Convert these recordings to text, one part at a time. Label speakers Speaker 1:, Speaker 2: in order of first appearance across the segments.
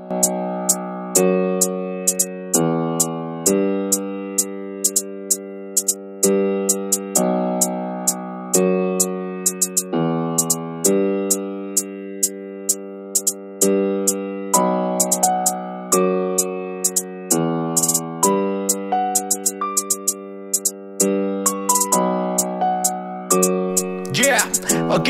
Speaker 1: Yeah, ok.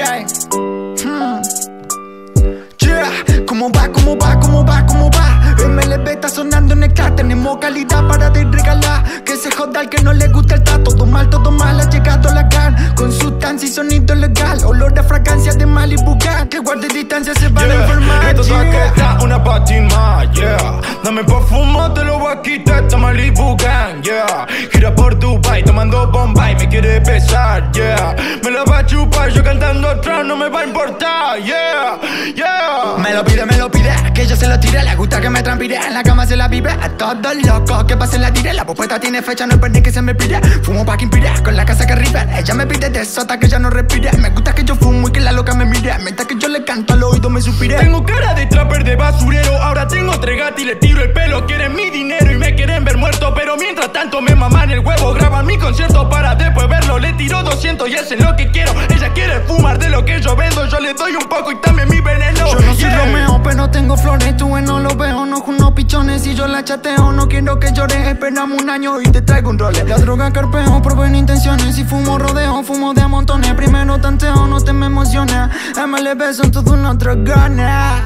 Speaker 1: Yeah, ¿cómo va, cómo va, cómo va, cómo va? MLB está sonando en el chat, tenemos calidad para de regalar. Que se joda al que no le gusta el trato. Todo mal, ha llegado la GAN. Con sustancia y sonido legal. Olor de fragancia de Malibu Gang. Que guarde distancia, se van a enfermar.
Speaker 2: Esto está una patina, yeah. Dame por fumar, te lo voy a quitar. Esta Malibu Gang, yeah. Gira por Dubai, tomando Bombay. Me quiere besar, yeah. Me la va a chupar, yo cantando atrás, no me va a importar, yeah, yeah.
Speaker 1: Me lo pide, que yo se lo tire. Le gusta que me transpire, en la cama se la vive. A todos locos que pasen la tire. La propuesta tiene fecha, no es que se me pide. Fumo pa' que inspire, con la casa que ripe. Ella me pide de eso hasta que ya no respire. Me gusta que yo fumo y que la loca me mire. Mientras que yo le canto al oído me suspire.
Speaker 2: Tengo cara de trapper de basurero. Ahora tengo 3 gatos y le tiro el pelo. Quieren mi dinero y me quieren ver muerto. Pero mientras tanto me maman el huevo. Graban mi concierto para después verlo. Le tiro 200 y eso es lo que quiero. Ella quiere fumar de lo que yo vendo. Yo le doy un poco y también mi veneno.
Speaker 1: Yo no soy Romeo, pero tengo flores. Tú no lo veo, no con unos pichones. Si yo la chateo, no quiero que llores. Esperamos un año y te traigo un role. La droga carpeo, proveen intenciones. Si fumo rodeo, fumo de a montones. Primero tanteo, no te me emociones. MLB son todos unos dragones.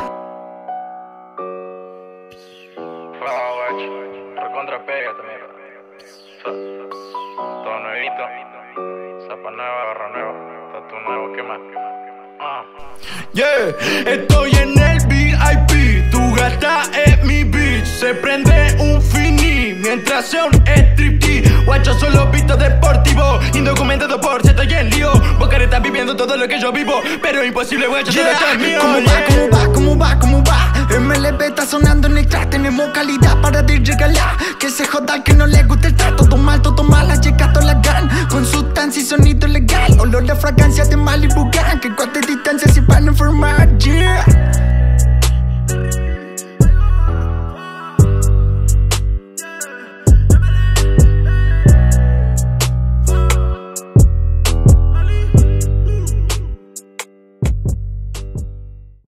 Speaker 2: Recontra pégate, mierda. Todo nuevito. Zapa nueva, barra nueva. Tatu nuevo, ¿qué más? Yeah, estoy en el VIP. Tu gata es mi bitch. Se prende un fini mientras sea un striptease. Guacho solo visto deportivo. Indocumentado por si estoy en lío. Bocar está viviendo todo lo que yo vivo. Pero imposible, guacho, solo está mío.
Speaker 1: ¿Cómo va, cómo va, cómo va, cómo va? MLB está sonando en el chat. Tenemos calidad para de regalar. Que se joda al que no le gusta el trato. Todo mal, ha llegado la GAN. Con sustancia y sonido legal. Olor de fragancia de Malibu Gang. Que corte distancia se van a enfermar, yeah.